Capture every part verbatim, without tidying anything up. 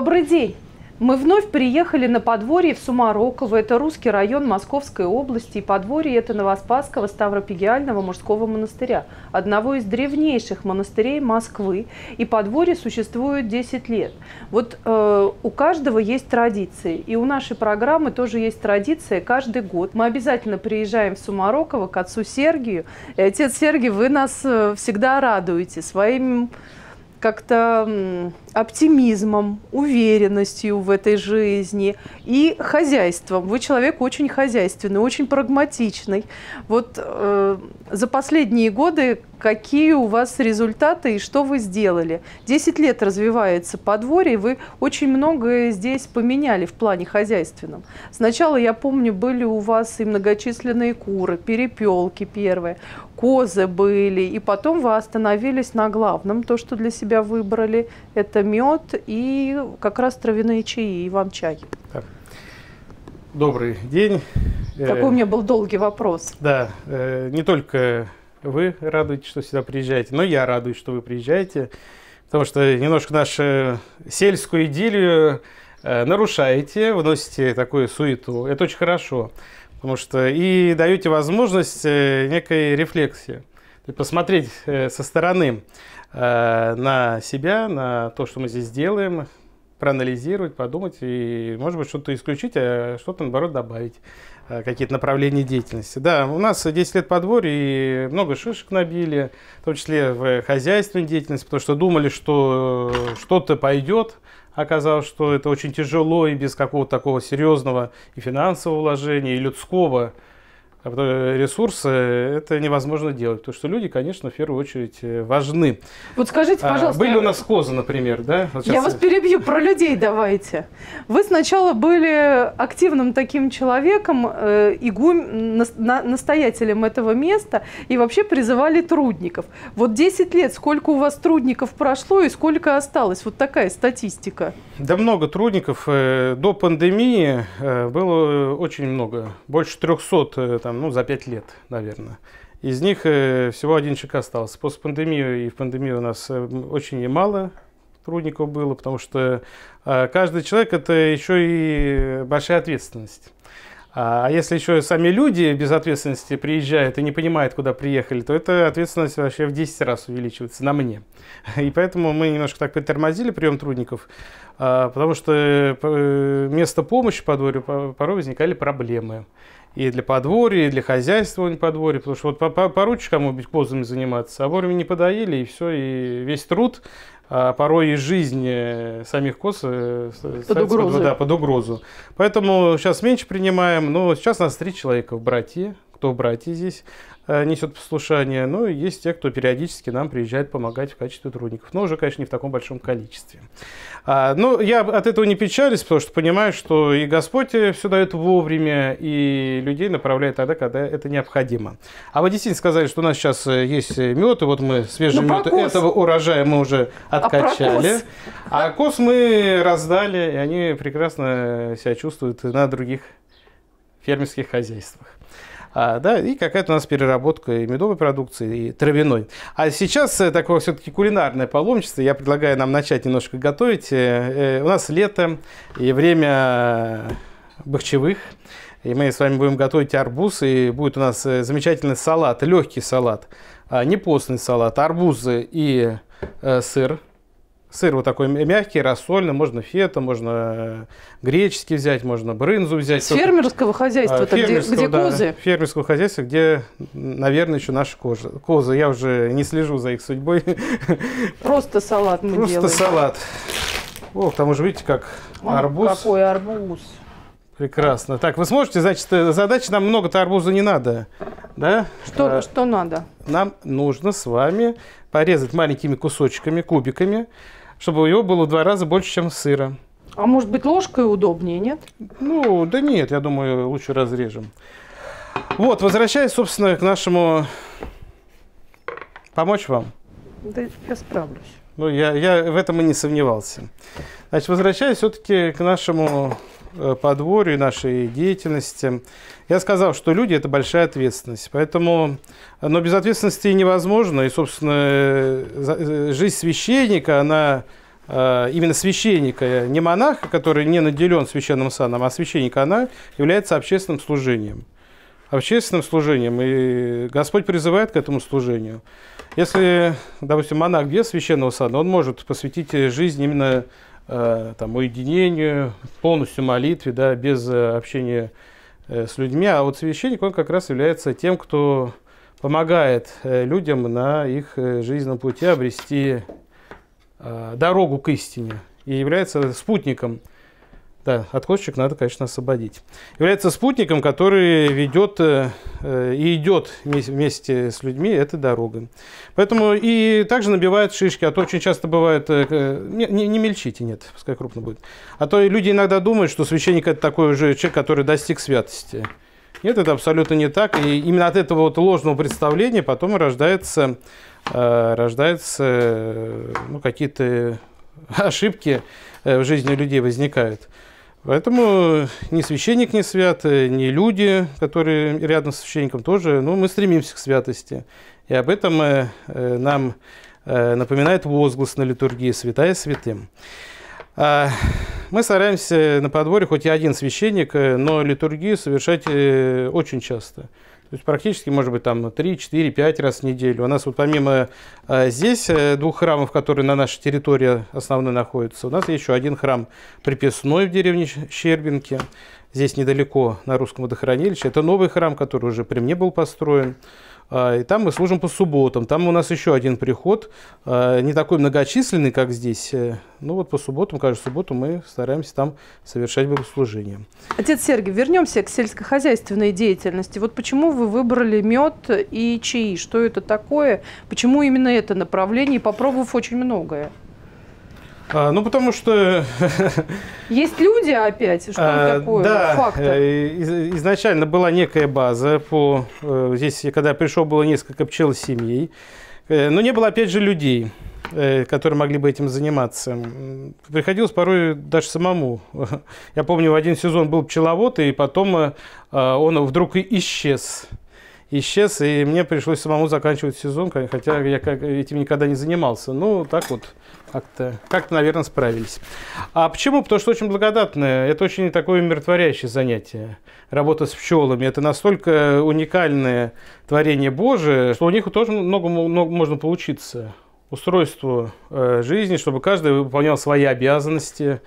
Добрый день! Мы вновь приехали на подворье в Сумароково. Это русский район Московской области. И подворье это Новоспасского Ставропигиального мужского монастыря, одного из древнейших монастырей Москвы. И подворье существует десять лет. Вот э, у каждого есть традиции. И у нашей программы тоже есть традиция. Каждый год мы обязательно приезжаем в Сумароково к отцу Сергию. И, отец Сергий, вы нас всегда радуете своим как-то оптимизмом, уверенностью в этой жизни и хозяйством. Вы человек очень хозяйственный, очень прагматичный. Вот э, за последние годы какие у вас результаты и что вы сделали? Десять лет развивается подворье, и вы очень многое здесь поменяли в плане хозяйственном. Сначала, я помню, были у вас и многочисленные куры, перепелки первые, козы были, и потом вы остановились на главном, то, что для себя выбрали, это мед и как раз травяные чаи, и вам чай. Так. Добрый день. Такой у меня был долгий вопрос. Да, не только вы радуетесь, что сюда приезжаете, но я радуюсь, что вы приезжаете, потому что немножко нашу сельскую идиллию нарушаете, вносите такую суету. Это очень хорошо, потому что и даете возможность некой рефлексии, посмотреть со стороны на себя, на то, что мы здесь делаем, проанализировать, подумать и, может быть, что-то исключить, а что-то, наоборот, добавить, какие-то направления деятельности. Да, у нас десять лет подворья, и много шишек набили, в том числе в хозяйственной деятельности, потому что думали, что что-то пойдет. Оказалось, что это очень тяжело и без какого-то такого серьезного и финансового вложения, и людского ресурса это невозможно делать, потому что люди, конечно, в первую очередь важны. Вот скажите, пожалуйста... А, были у нас козы, например, да? Вот я вас перебью, про людей давайте. Вы сначала были активным таким человеком, э, игум, на, настоятелем этого места, и вообще призывали трудников. Вот десять лет, сколько у вас трудников прошло и сколько осталось? Вот такая статистика. Да много трудников. До пандемии было очень много, больше трёхсот, там, ну, за пять лет, наверное. Из них всего один человек остался. После пандемии и в пандемию у нас очень мало трудников было, потому что каждый человек – это еще и большая ответственность. А если еще сами люди без ответственности приезжают и не понимают, куда приехали, то эта ответственность вообще в десять раз увеличивается на мне. И поэтому мы немножко так притормозили прием трудников, потому что вместо помощи подворью порой возникали проблемы. И для подворья, и для хозяйства подворья, потому что вот поручишь кому-нибудь козами заниматься, а вовремя не подоили, и все, и весь труд, а порой и жизнь самих коз под угрозу. Да, под угрозу. Поэтому сейчас меньше принимаем, но сейчас у нас три человека в братье, кто в братье здесь несет послушание, но есть те, кто периодически нам приезжает помогать в качестве трудников, но уже, конечно, не в таком большом количестве. А, но я от этого не печалюсь, потому что понимаю, что и Господь все дает вовремя, и людей направляет тогда, когда это необходимо. А вы действительно сказали, что у нас сейчас есть мед, и вот мы свежий ну, мед этого урожая мы уже откачали, а, а коз мы раздали, и они прекрасно себя чувствуют на других фермерских хозяйствах. А, да, и какая-то у нас переработка и медовой продукции, и травяной. А сейчас такое все-таки кулинарное паломничество. Я предлагаю нам начать немножко готовить. Э, у нас лето и время бахчевых. И мы с вами будем готовить арбуз. И будет у нас замечательный салат, легкий салат, не постный салат, арбузы и э, сыр. Сыр вот такой мягкий, рассольный, можно фета, можно греческий взять, можно брынзу взять. С фермерского хозяйства, фермерского, где, где да, козы? Фермерского хозяйства, где, наверное, еще наши козы. козы. Я уже не слежу за их судьбой. Просто салат мы Просто делаем. Просто салат. О, к тому же, видите, как арбуз. Какой арбуз. Прекрасно. Так, вы сможете, значит, задача, нам много-то арбуза не надо, да? Что, а, что надо? Нам нужно с вами порезать маленькими кусочками, кубиками, чтобы его было в два раза больше, чем сыра. А может быть, ложкой удобнее, нет? Ну, да нет, я думаю, лучше разрежем. Вот, возвращаясь, собственно, к нашему... Помочь вам? Да я справлюсь. Ну, я, я в этом и не сомневался. Значит, возвращаясь все-таки к нашему подворью, нашей деятельности, я сказал, что люди – это большая ответственность. Поэтому, но без ответственности невозможно. И, собственно, жизнь священника, она именно священника, не монаха, который не наделен священным саном, а священника, она является общественным служением. Общественным служением. И Господь призывает к этому служению. Если, допустим, монах без священного сана, он может посвятить жизнь именно э, там, уединению, полностью молитве, да, без общения э, с людьми. А вот священник, он как раз является тем, кто помогает э, людям на их э, жизненном пути обрести э, дорогу к истине. И является спутником. Да, от косточек надо, конечно, освободить. Является спутником, который ведет э, и идет вместе с людьми этой дорогой. Поэтому и также набивают шишки, а то очень часто бывает, э, не, не мельчите, нет, пускай крупно будет. А то люди иногда думают, что священник это такой уже человек, который достиг святости. Нет, это абсолютно не так. И именно от этого вот ложного представления потом рождается, э, рождаются э, ну, какие-то ошибки э, в жизни людей возникают. Поэтому ни священник не свят, ни люди, которые рядом с священником тоже, ну, мы стремимся к святости. И об этом э, нам э, напоминает возглас на литургии «Святая святым». А мы стараемся на подворье, хоть и один священник, но литургию совершать э, очень часто. То есть практически, может быть, там три, четыре, пять раз в неделю. У нас вот помимо э, здесь э, двух храмов, которые на нашей территории основной находятся, у нас есть еще один храм приписной в деревне Щербинки. Здесь недалеко, на Русском водохранилище. Это новый храм, который уже при мне был построен. И там мы служим по субботам. Там у нас еще один приход, не такой многочисленный, как здесь. Ну вот по субботам, каждую субботу мы стараемся там совершать богослужение. Отец Сергий, вернемся к сельскохозяйственной деятельности. Вот почему вы выбрали мед и чаи? Что это такое? Почему именно это направление, попробовав очень многое? А, ну, потому что... Есть люди опять? Что а, такое? Да, Фактор? Изначально была некая база. По, здесь, когда я пришел, было несколько пчелосемей. Но не было, опять же, людей, которые могли бы этим заниматься. Приходилось порой даже самому. Я помню, в один сезон был пчеловод, и потом он вдруг исчез. Исчез, и мне пришлось самому заканчивать сезон, хотя я этим никогда не занимался. Ну, так вот, как-то, как-то, наверное, справились. А почему? Потому что очень благодатное, это очень такое умиротворяющее занятие. Работа с пчелами, это настолько уникальное творение Божие, что у них тоже много, много можно поучиться. Устройству э, жизни, чтобы каждый выполнял свои обязанности,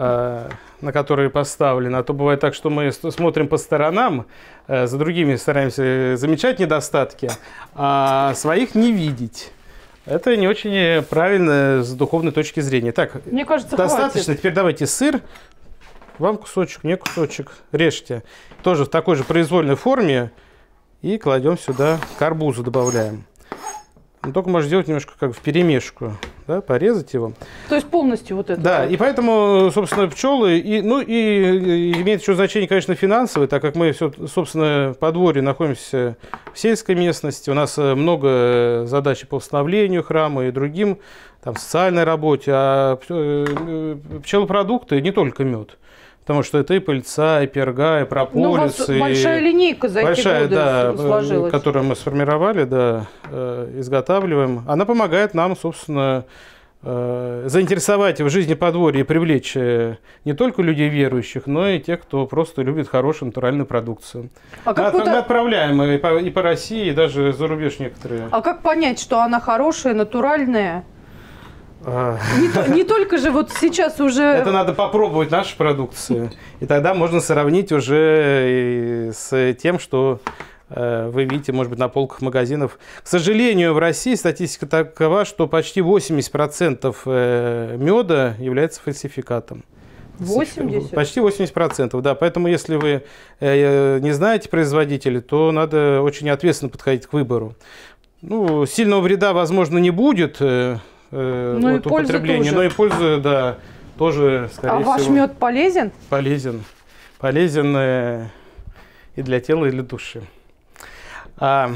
на которые поставлены. А то бывает так, что мы смотрим по сторонам, за другими стараемся замечать недостатки, а своих не видеть. Это не очень правильно с духовной точки зрения. Так, мне кажется, достаточно. хватит. Теперь давайте сыр. Вам кусочек, мне кусочек. Режьте. Тоже в такой же произвольной форме. И кладем сюда, к арбузу добавляем. Но только можно сделать немножко как вперемешку, да, порезать его. То есть полностью вот это? Да, и поэтому, собственно, пчелы, и, ну и имеет еще значение, конечно, финансовое, так как мы, все, собственно, в подворье находимся в сельской местности, у нас много задач по восстановлению храма и другим, там, социальной работе, а пчелопродукты не только мед. Потому что это и пыльца, и перга, и прополис. Ну, у вас и большая линейка за большая, эти годы да, сложилась. Которую мы сформировали, да, изготавливаем. Она помогает нам, собственно, заинтересовать в жизни подворья и привлечь не только людей верующих, но и тех, кто просто любит хорошую натуральную продукцию. А как мы, вот... мы отправляем и по, и по России, и даже за рубеж некоторые. А как понять, что она хорошая, натуральная? Не, не только же вот сейчас уже... Это надо попробовать нашу продукцию. И тогда можно сравнить уже с тем, что э, вы видите, может быть, на полках магазинов. К сожалению, в России статистика такова, что почти восемьдесят процентов меда является фальсификатом. восемьдесят? Почти восемьдесят процентов, да. Поэтому, если вы э, не знаете производителя, то надо очень ответственно подходить к выбору. Ну, сильного вреда, возможно, не будет, но вот, употребление, но и пользы, да, тоже, скорее всего. А ваш всего, мед полезен? Полезен. Полезен э, и для тела, и для души. А,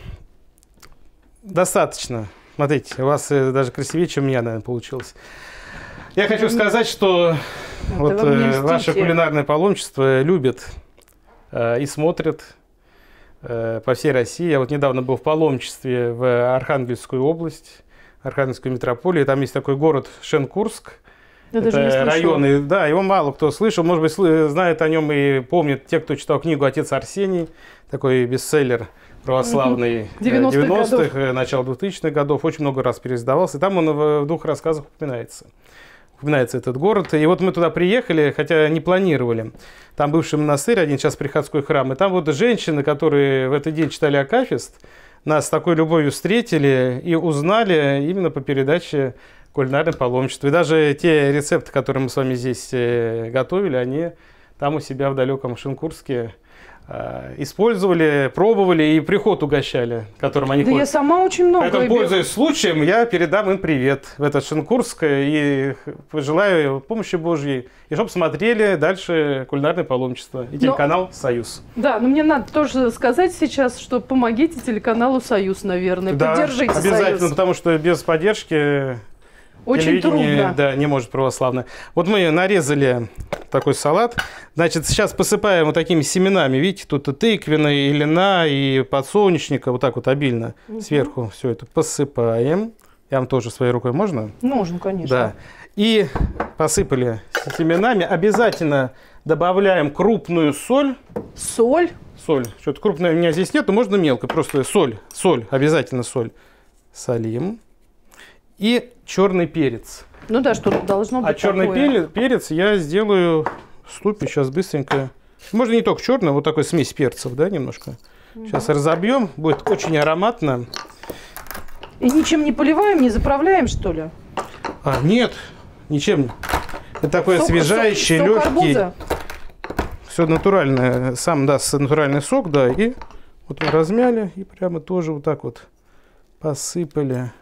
достаточно. Смотрите, у вас э, даже красивее, чем у меня, наверное, получилось. Я хочу сказать, что вот, э, ваше кулинарное паломничество любит э, и смотрит э, по всей России. Я вот недавно был в паломничестве в Архангельскую область, Архангельской митрополии. Там есть такой город Шенкурск. Я это даже не слышала. районы, да, его мало кто слышал. Может быть, знает о нем и помнит те, кто читал книгу «Отец Арсений», такой бестселлер православный девяностых девяностых, начало двухтысячных годов. Очень много раз переиздавался. И там он в двух рассказах упоминается. Упоминается этот город. И вот мы туда приехали, хотя не планировали. Там бывший монастырь, один сейчас приходской храм. И там вот женщины, которые в этот день читали акафист, нас с такой любовью встретили и узнали именно по передаче «Кулинарное паломничество». И даже те рецепты, которые мы с вами здесь готовили, они там у себя в далеком Шенкурске использовали, пробовали и приход угощали, которым они Да ходят. я сама очень много. Поэтому, пользуясь случаем, я передам им привет в этот Шенкурск и пожелаю помощи Божьей, и чтобы смотрели дальше «Кулинарное паломничество» и телеканал но... «Союз». Да, но мне надо тоже сказать сейчас, что помогите телеканалу «Союз», наверное, да, поддержите обязательно, «Союз». Потому что без поддержки очень трудно. Да, не может православное. Вот мы нарезали такой салат. Значит, сейчас посыпаем вот такими семенами. Видите, тут и тыквенная, и льна, и подсолнечника. Вот так вот обильно угу. сверху все это посыпаем. Я вам тоже своей рукой можно? Можно, конечно. Да. И посыпали семенами. Обязательно добавляем крупную соль. Соль? Соль. Что-то крупное у меня здесь нет, но можно мелко. Просто соль. Соль. Обязательно соль. Солим. И черный перец. Ну да, что-то должно быть. А черный такое. перец я сделаю в ступе сейчас быстренько. Можно не только черный, вот такой смесь перцев, да, немножко. Сейчас угу. разобьем, будет очень ароматно. И ничем не поливаем, не заправляем, что ли? А, нет, ничем. Это такой сок, освежающий, сок, сок легкий. Арбуза. Все натуральное, сам даст натуральный сок, да. И вот мы размяли и прямо тоже вот так вот посыпали.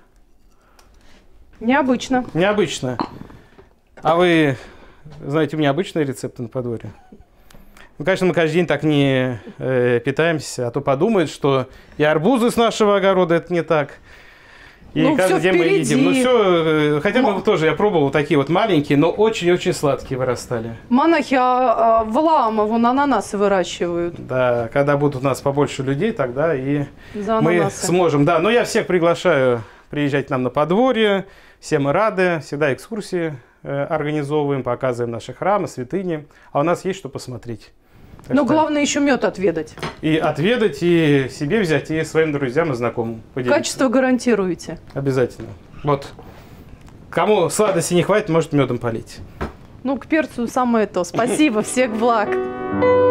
Необычно. Необычно. А вы знаете, у меня обычные рецепты на подворье? Ну, конечно, мы каждый день так не э, питаемся, а то подумают, что и арбузы с нашего огорода это не так. И ну, каждый день впереди. мы едим. Ну все, э, хотя но... мы тоже, я пробовал такие вот маленькие, но очень-очень сладкие вырастали. Монахи а, а, в Лаома вон ананасы выращивают. Да, когда будут у нас побольше людей, тогда и мы сможем. Да, но я всех приглашаю приезжать к нам на подворье. Все мы рады, всегда экскурсии э, организовываем, показываем наши храмы, святыни. А у нас есть что посмотреть. Так Но что... главное еще мед отведать. И отведать, и себе взять, и своим друзьям и знакомым поделиться. Качество гарантируете? Обязательно. Вот. Кому сладости не хватит, может медом полить. Ну, к перцу самое то. Спасибо, всех благ.